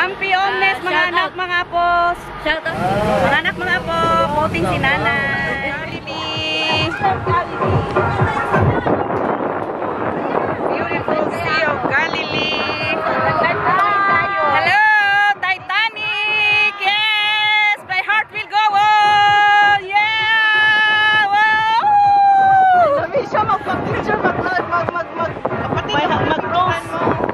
Ampi Omnes, mga anak, mga apo. Shout out. Mga anak, mga apo. Voting si Nanay. Galilee. Beautiful Sea of Galilee. Hello, Titanic. Yes, my heart will go on. Yeah. Wow. Sabi siya magpa-picture, mag-rose.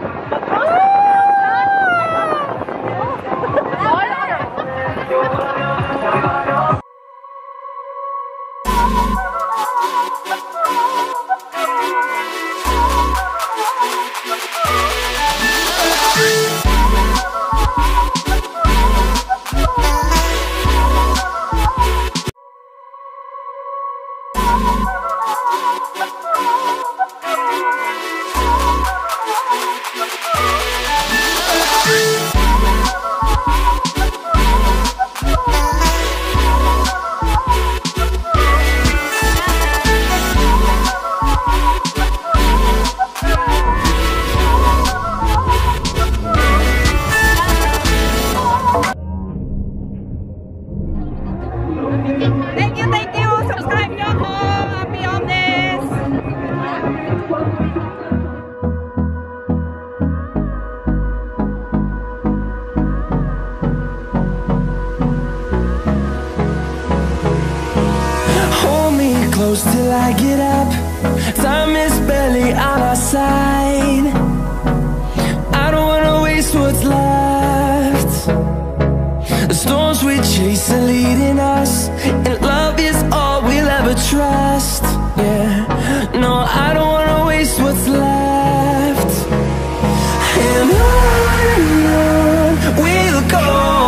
Thank you. Subscribe nyo ako. Happy Omnes. Hold me close till I get up. Time is barely on our side. I don't wanna waste what's left. The storms we chase are leading us, and love is all we'll ever trust. Yeah, no, I don't wanna waste what's left. And on we'll go,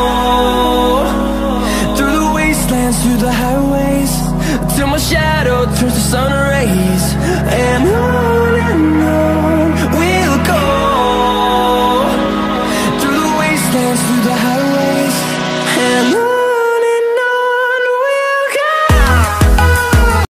through the wastelands, through the highways, till my shadow turns to sun rays. And on we'll go, through the wastelands, through the highways, and on.